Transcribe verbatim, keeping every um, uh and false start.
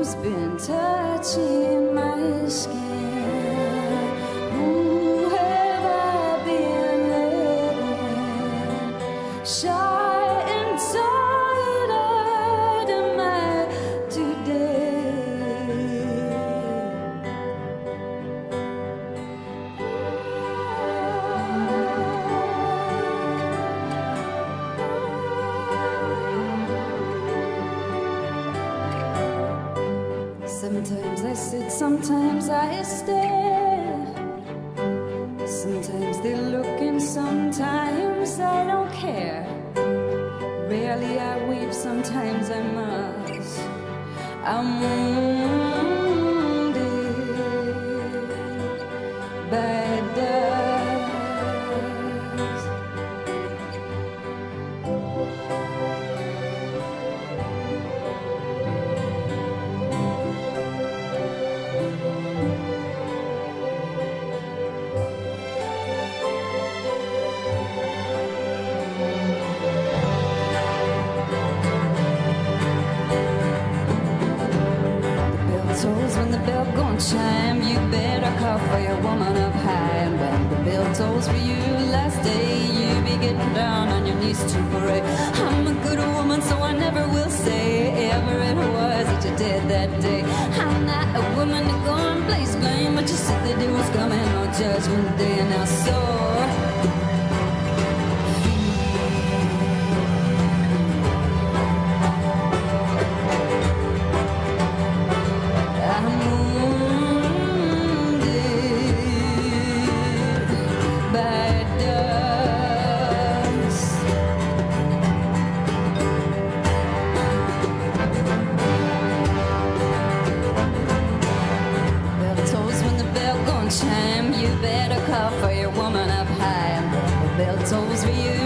Who's been touching my skin? Who have I been letting shy and tired of my today? Sometimes I sit, sometimes I stare. Sometimes they look and sometimes I don't care. Rarely I weep, sometimes I must. I'm wounded by dust. Tolls when the bell gon' chime, you better call for your woman up high. And when the bell tolls for you last day, you be getting down on your knees to pray. I'm a good woman, so I never will say ever it was that you did that day. I'm not a woman to go and place blame, but you said that it was coming on Judgment Day. And now so chime, you better call for your woman up high. And the bell tolls for you